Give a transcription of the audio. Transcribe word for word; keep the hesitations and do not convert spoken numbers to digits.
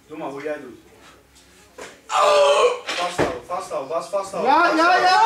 Doe maar hoe jij doet. Oh! Vasthouden, vasthouden, Bas, vasthouden. Ja, ja, ja!